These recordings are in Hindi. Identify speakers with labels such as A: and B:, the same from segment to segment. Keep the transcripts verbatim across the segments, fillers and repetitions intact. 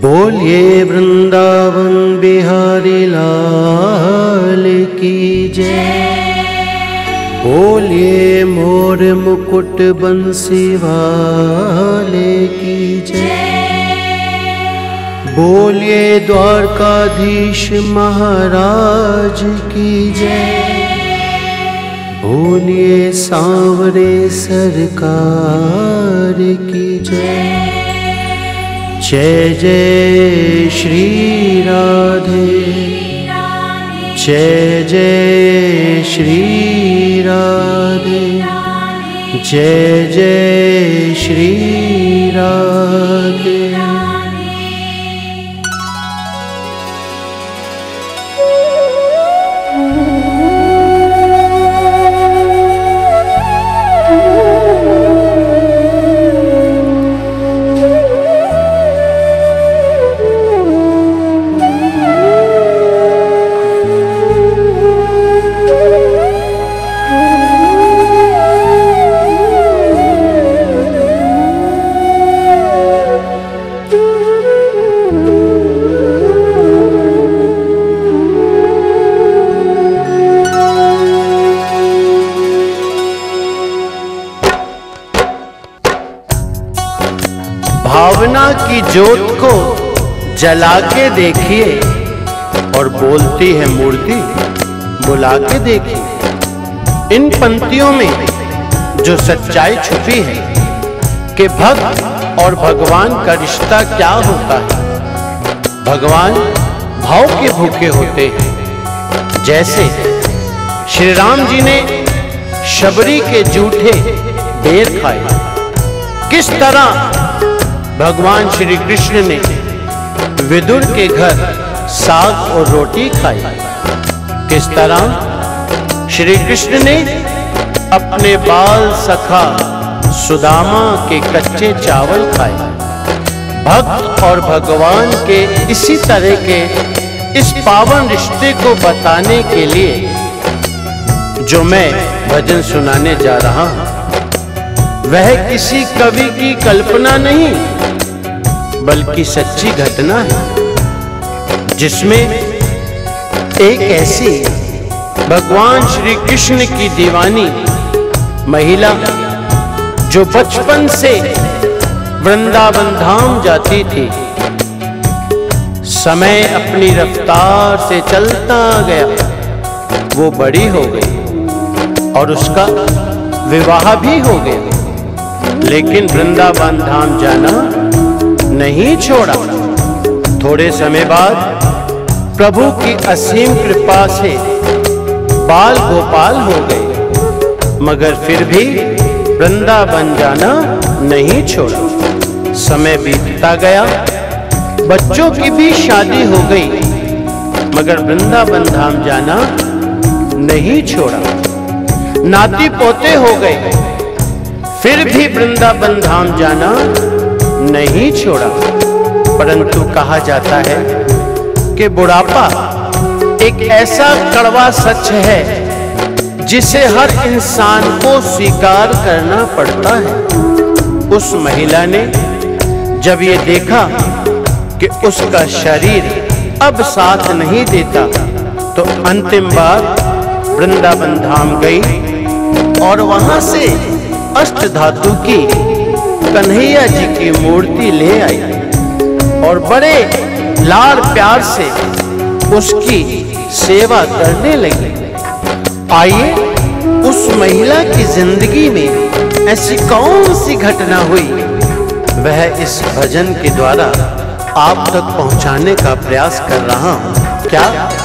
A: बोलिए वृंदावन बिहारी लाल की जय। बोलिए मोर मुकुट बंसी वाले की जय। बोलिए द्वारकाधीश महाराज की जय। बोलिए सांवरे सरकार की जय। जय जय श्री राधे, जय जय श्री राधे, जय जय श्री राधे। भावना की ज्योत को जला के देखिए और बोलती है मूर्ति बुला के देखिए। इन पंक्तियों में जो सच्चाई छुपी है कि भक्त और भगवान का रिश्ता क्या होता है। भगवान भाव के भूखे होते हैं। जैसे श्री राम जी ने शबरी के जूठे बेर खाए, किस तरह भगवान श्री कृष्ण ने विदुर के घर साग और रोटी खाई, किस तरह श्री कृष्ण ने अपने बाल सखा सुदामा के कच्चे चावल खाए। भक्त और भगवान के इसी तरह के इस पावन रिश्ते को बताने के लिए जो मैं भजन सुनाने जा रहा हूं, वह किसी कवि की कल्पना नहीं बल्कि सच्ची घटना है, जिसमें एक ऐसी भगवान श्री कृष्ण की दीवानी महिला जो बचपन से वृंदावन धाम जाती थी, समय अपनी रफ्तार से चलता गया, वो बड़ी हो गई और उसका विवाह भी हो गया, लेकिन वृंदावन धाम जाना नहीं छोड़ा। थोड़े समय बाद प्रभु की असीम कृपा से बाल गोपाल हो गए, मगर फिर भी वृंदावन जाना नहीं छोड़ा। समय बीतता गया, बच्चों की भी शादी हो गई, मगर वृंदावन धाम जाना नहीं छोड़ा। नाती पोते हो गए, फिर भी वृंदावन धाम जाना नहीं छोड़ा। परंतु कहा जाता है कि बुढ़ापा एक ऐसा कड़वा सच है जिसे हर इंसान को स्वीकार करना पड़ता है। उस महिला ने जब ये देखा कि उसका शरीर अब साथ नहीं देता, तो अंतिम बार वृंदावन धाम गई और वहां से अष्टधातु की कन्हैया जी की मूर्ति ले आई और बड़े लाड़ प्यार से उसकी सेवा करने लगी। आइए उस महिला की जिंदगी में ऐसी कौन सी घटना हुई, वह इस भजन के द्वारा आप तक पहुंचाने का प्रयास कर रहा हूं। क्या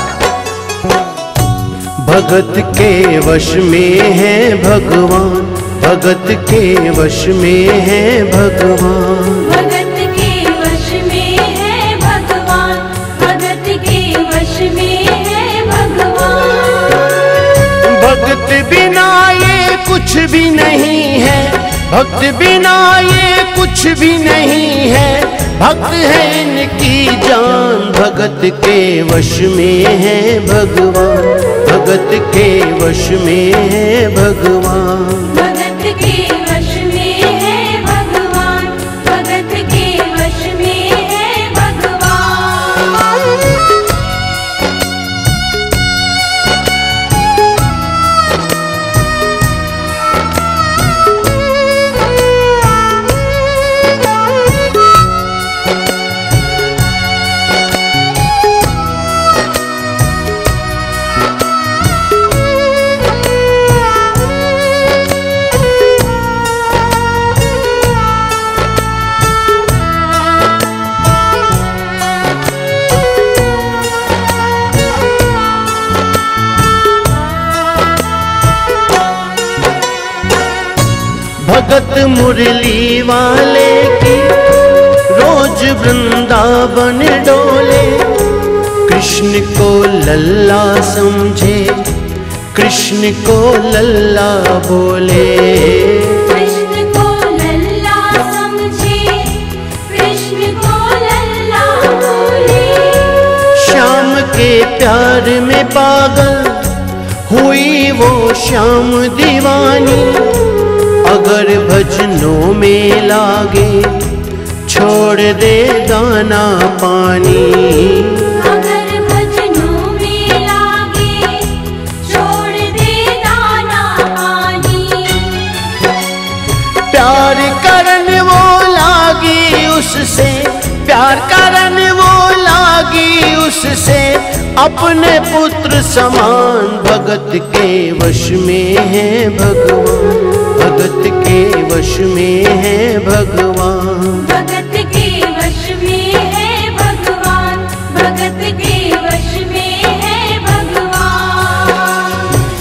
A: भगत के वश में है भगवान, भगत के वश में है भगवान,
B: भगत के वश में है भगवान, भगत के वश में है भगवान।
A: भगत बिना ये कुछ भी नहीं है, भक्त बिना ये कुछ भी नहीं है, भक्त है इनकी जान। भगत के वश में है भगवान, भगत के वश में है भगवान,
B: भगत के वश में है भगवान, भगत के वश में है भगवान।
A: भगत मुरली वाले की रोज वृंदावन डोले। कृष्ण को लल्ला समझे, कृष्ण को लल्ला बोले।
B: कृष्ण को लल्ला समझे, कृष्ण को लल्ला बोले।
A: श्याम के प्यार में पागल हुई वो श्याम दीवानी। अगर भजनों में लागे छोड़ दे दाना पानी।
B: अगर भजनों में लागे छोड़ दे दाना पानी।
A: प्यार करन वो लागी उससे, प्यार करन वो लागी उससे। अपने पुत्र समान भगत के वश में है भगवान, भगत के वश में है भगवान।
B: भगत के वश में है भगवान, भगत के वश में है भगवान।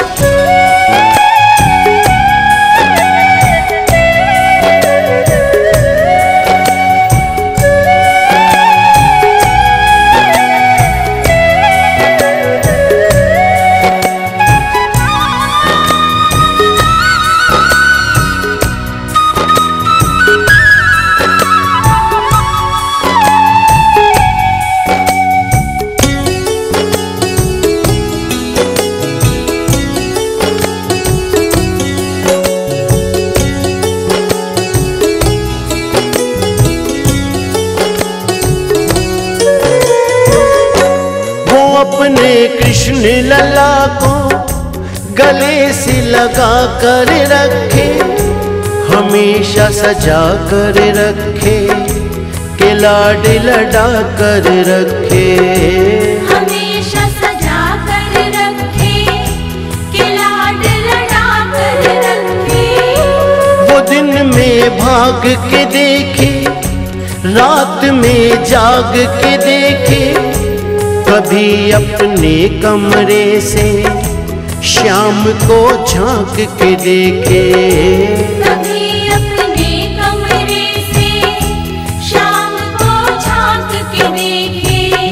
A: अपने कृष्ण लला को गले से लगा कर रखे, हमेशा सजा कर रखे, के लाड लड़ा कर रखे।
B: हमेशा सजा कर रखे, के लाड लड़ा कर रखे।
A: वो दिन में भाग के देखे, रात में जाग के देखे। कभी अपने कमरे से श्याम को झांक के देखे।
B: कभी अपने कमरे से शाम को झांक के देखे।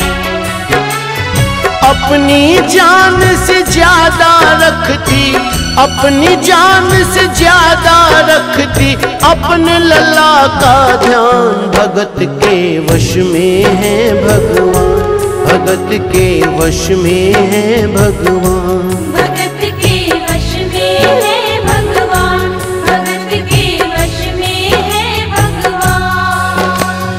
A: अपनी जान से ज्यादा रखती, अपनी जान से ज्यादा रखती अपने लला का ध्यान। भगत के वश में है भगवान, भगत के वश में है भगवान।
B: भगत के वश में है भगवान, भगत के वश में है भगवान।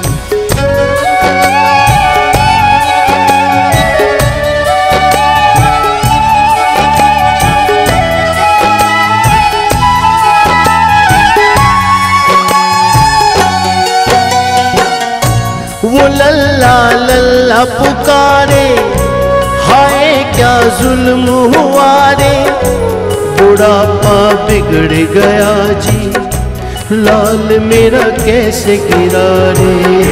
A: वो लल्ला लल्ला पुकारे, हाय क्या जुल्म हुआ रे। बुढ़ापा बिगड़ गया जी, लाल मेरा कैसे गिरा रे।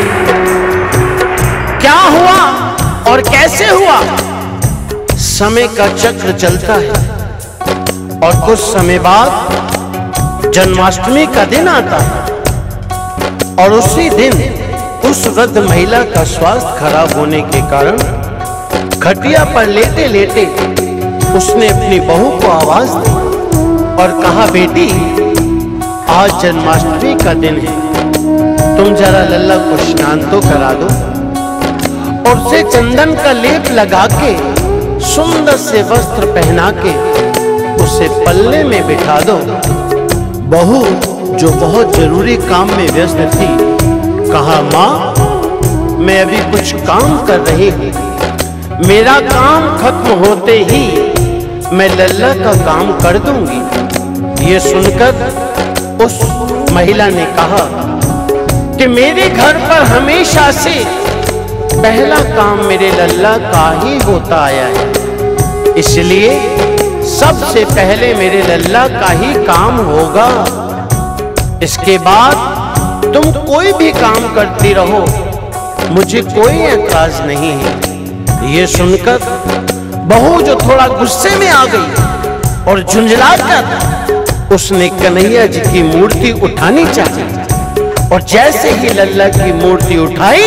A: क्या हुआ और कैसे हुआ? समय का चक्र चलता है और कुछ समय बाद जन्माष्टमी का दिन आता है और उसी दिन उस वृद्ध महिला का स्वास्थ्य खराब होने के कारण खटिया पर लेटे लेटे उसने अपनी बहू को आवाज दी और कहा, बेटी आज जन्माष्टमी का दिन है, तुम जरा लल्ला को स्नान तो करा दो और उसे चंदन का लेप लगा के सुंदर से वस्त्र पहना के उसे पल्ले में बिठा दो। बहू जो बहुत जरूरी काम में व्यस्त थी कहा, माँ मैं अभी कुछ काम कर रही हूँ, मेरा काम खत्म होते ही मैं लल्ला का काम कर दूंगी। ये सुनकर उस महिला ने कहा कि मेरे घर पर हमेशा से पहला काम मेरे लल्ला का ही होता आया है, इसलिए सबसे पहले मेरे लल्ला का ही काम होगा। इसके बाद तुम कोई भी काम करती रहो, मुझे कोई एतराज नहीं है। ये सुनकर बहू जो थोड़ा गुस्से में आ गई और झुंझला कर उसने कन्हैया जी की मूर्ति उठानी चाहिए और जैसे ही लल्ला की मूर्ति उठाई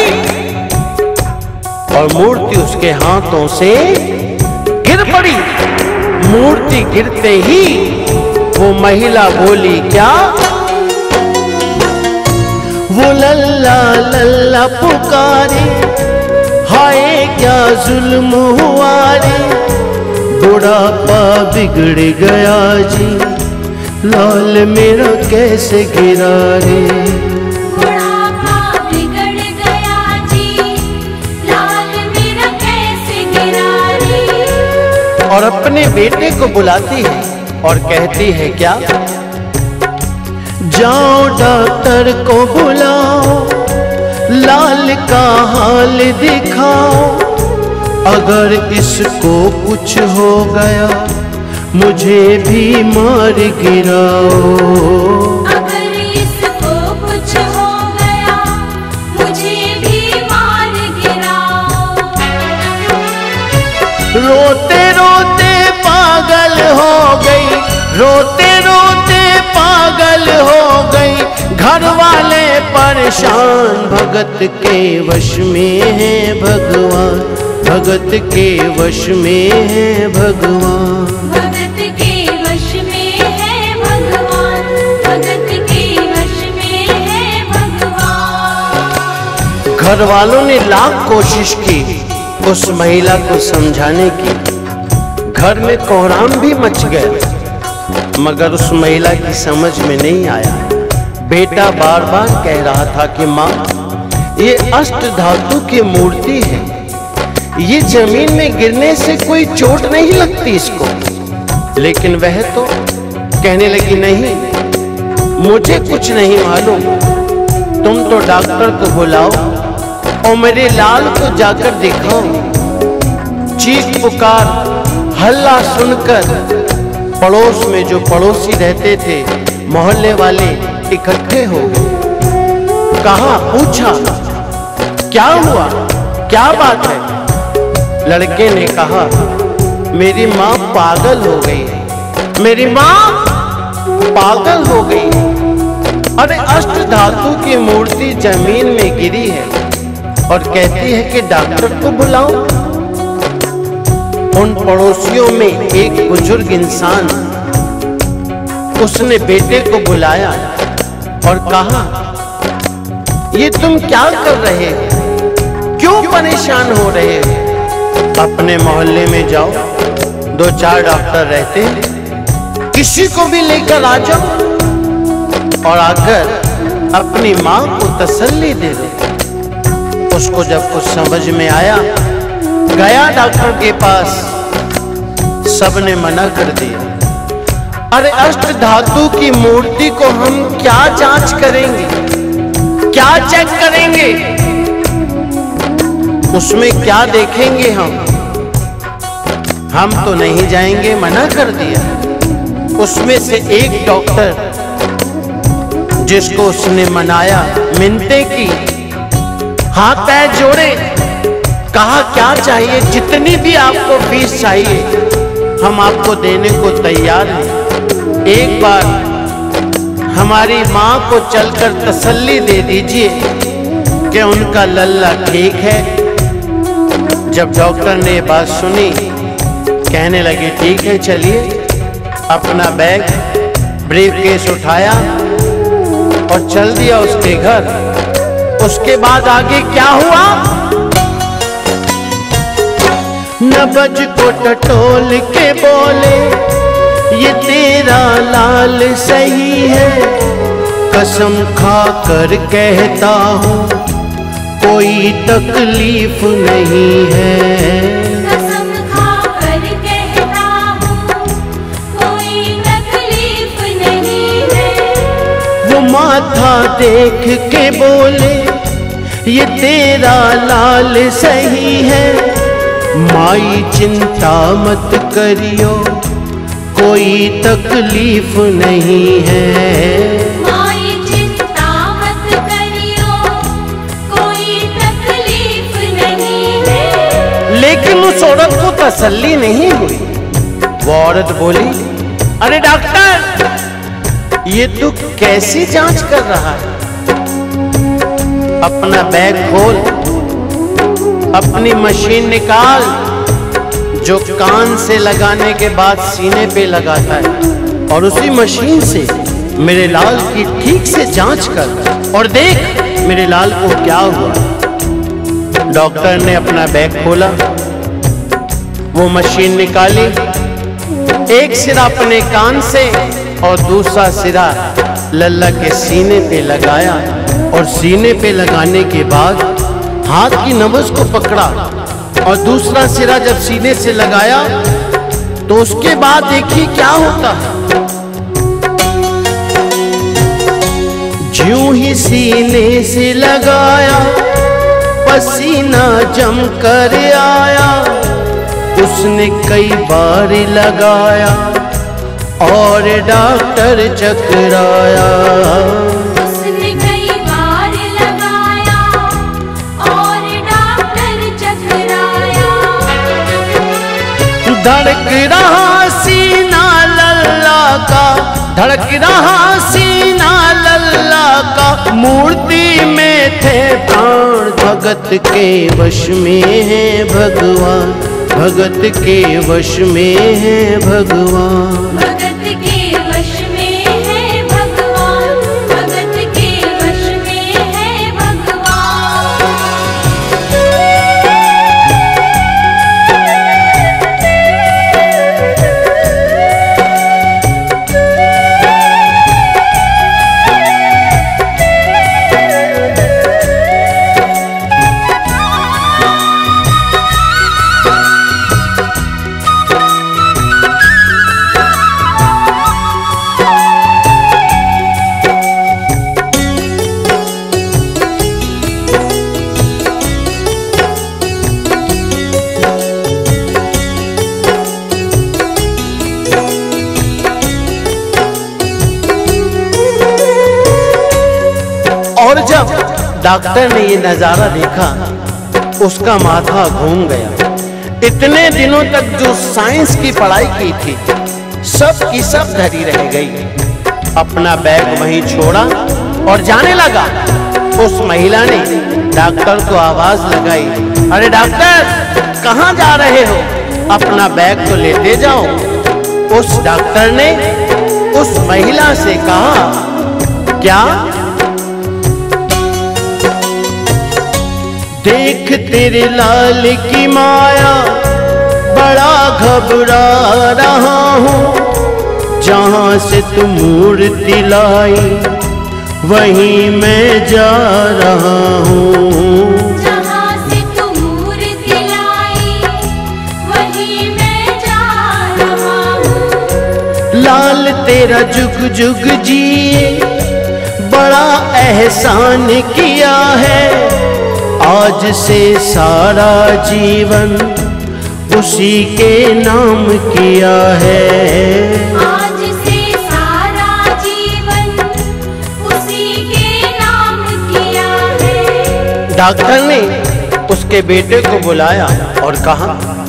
A: और मूर्ति उसके हाथों से गिर पड़ी। मूर्ति गिरते ही वो महिला बोली क्या? वो लल्ला लल्ला पुकारे, हाय क्या जुल्म हुआ रे, बुढ़ापा बिगड़ गया जी, लाल मेरा कैसे गिरा रे।
B: बुढ़ापा बिगड़ गया जी, लाल मेरा कैसे गिरा रे।
A: और अपने बेटे को बुलाती है और कहती है क्या? जाओ डॉक्टर को बुलाओ, लाल का हाल दिखाओ, अगर इसको कुछ हो गया मुझे भी मार गिराओ।
B: अगर इसको कुछ हो गया मुझे भी मार गिराओ।
A: रोते रोते पागल हो गई, रोते रोते पागल हो गई, घर वाले परेशान, भगत के वश में है भगवान, भगत के वश में है भगवान।
B: भगत के वश में है भगवान, भगत के वश में है भगवान।
A: घर वालों ने लाख कोशिश की उस महिला को समझाने की, घर में कोहराम भी मच गया, मगर उस महिला की समझ में नहीं आया। बेटा बार बार कह रहा था कि माँ ये अष्ट धातु की मूर्ति है, ये जमीन में गिरने से कोई चोट नहीं लगती इसको। लेकिन वह तो कहने लगी नहीं, मुझे कुछ नहीं मालूम, तुम तो डॉक्टर को बुलाओ और मेरे लाल को जाकर दिखाओ। चीख पुकार हल्ला सुनकर पड़ोस में जो पड़ोसी रहते थे, मोहल्ले वाले इकट्ठे हो गए। कहा, पूछा क्या हुआ, क्या बात है? लड़के ने कहा, मेरी माँ पागल हो गई है, मेरी माँ पागल हो गई है। अरे अष्ट धातु की मूर्ति जमीन में गिरी है और कहती है कि डॉक्टर को बुलाओ। उन पड़ोसियों में एक बुजुर्ग इंसान, उसने बेटे को बुलाया और कहा, ये तुम क्या कर रहे हो, क्यों परेशान हो रहे हो? अपने मोहल्ले में जाओ, दो चार डॉक्टर रहते हैं, किसी को भी लेकर आ जाओ और आकर अपनी माँ को तसल्ली दे दो। उसको जब कुछ समझ में आया, गया डॉक्टर के पास, सबने मना कर दिया। अरे अष्ट धातु की मूर्ति को हम क्या जांच करेंगे, क्या चेक करेंगे, उसमें क्या देखेंगे हम हम तो नहीं जाएंगे, मना कर दिया। उसमें से एक डॉक्टर जिसको उसने मनाया, मिन्नतें की, हाथ पैर जोड़े, कहा क्या चाहिए, जितनी भी आपको फीस चाहिए हम आपको देने को तैयार हैं। एक बार हमारी माँ को चलकर तसल्ली दे दीजिए कि उनका लल्ला ठीक है। जब डॉक्टर ने बात सुनी, कहने लगे ठीक है चलिए। अपना बैग ब्रीफकेस उठाया और चल दिया उसके घर। उसके बाद आगे क्या हुआ? नबज को टटोल के बोले, ये तेरा लाल सही है, कसम खा कर कहता हूँ कोई तकलीफ नहीं है।
B: कसम खा कर कहता हूँ कोई तकलीफ नहीं है।
A: वो माथा देख के बोले, ये तेरा लाल सही है, माई चिंता मत करियो कोई तकलीफ नहीं है।
B: माई चिंता मत करियो कोई तकलीफ नहीं है।
A: लेकिन उस औरत को तसल्ली नहीं हुई। वो औरत बोली, अरे डॉक्टर ये तू कैसी जांच कर रहा है? अपना बैग खोल, अपनी मशीन निकाल जो कान से लगाने के बाद सीने पे लगाता है, और उसी मशीन से मेरे लाल की ठीक से जांच कर और देख मेरे लाल को क्या हुआ। डॉक्टर ने अपना बैग खोला, वो मशीन निकाली, एक सिरा अपने कान से और दूसरा सिरा लल्ला के सीने पे लगाया, और सीने पे लगाने के बाद हाथ की नब्ज को पकड़ा और दूसरा सिरा जब सीने से लगाया तो उसके बाद देखिए क्या होता है। ज्यों ही सीने से लगाया पसीना जम कर आया, उसने कई बार लगाया और डॉक्टर चकराया।
B: उसने कई बार लगाया और डॉक्टर चकराया।
A: धड़क रहा सीना लल्ला का, धड़क रहा सीना लल्ला का, मूर्ति में थे प्राण भगत के वश में है भगवान, भगत के वश में है भगवान।
B: भगत के वश में है भगवान, भगत के वश में है भगवान।
A: और जब डॉक्टर ने ये नजारा देखा उसका माथा घूम गया। इतने दिनों तक जो साइंस की पढ़ाई की थी सब की सब धरी रह गई। अपना बैग वहीं छोड़ा और जाने लगा। उस महिला ने डॉक्टर को आवाज लगाई, अरे डॉक्टर कहाँ जा रहे हो? अपना बैग तो लेते जाओ। उस डॉक्टर ने उस महिला से कहा, क्या? देख तेरे लाल की माया, बड़ा घबरा रहा हूँ। जहाँ से तू मूर्ति लाई वहीं मैं जा रहा हूँ।
B: जहाँ से तू मूर्ति लाई वहीं मैं जा रहा हूँ।
A: लाल तेरा जुग जुग जिए, बड़ा एहसान किया है। आज से सारा जीवन उसी के नाम किया है।
B: आज से सारा जीवन उसी के नाम किया है।
A: डॉक्टर ने उसके बेटे को बुलाया और कहा,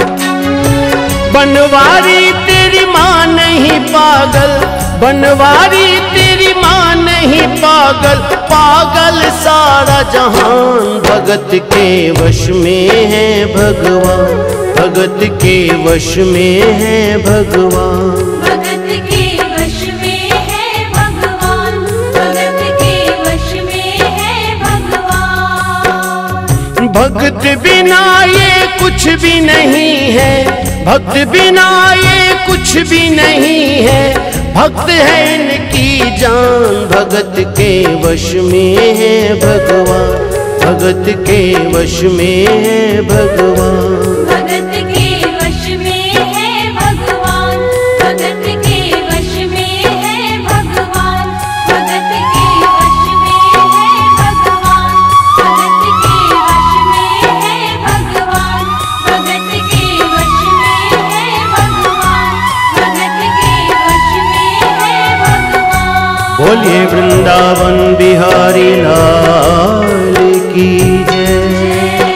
A: बनवारी तेरी माँ नहीं पागल, बनवारी तेरी माँ नहीं पागल, पागल सारा जहान। भगत के वश में है भगवान, भगत के वश में है भगवान।
B: भगत के वश में है भगवान, भगत के वश में है भगवान।
A: भगत बिना ये कुछ भी नहीं है, भक्त बिना ये कुछ भी नहीं है। भक्त है इनकी जान, भगत के वश में है भगवान, भगत के वश में है भगवान।
B: भगत के वश में है भगवान, भगत के वश में है भगवान। भगत के वश में है भगवान, भगत के वश में है भगवान। भगत के वश में है भगवान, भगत के वश में है भगवान।
A: बोलिए वृंदावन बिहारी लाल की जय।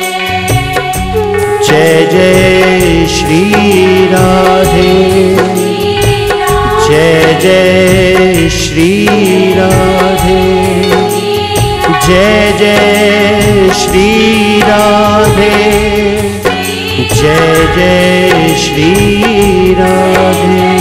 A: जय जय श्री राधे, जय जय श्री श्री राधे, जय जय श्री राधे, जय जय श्री राधे।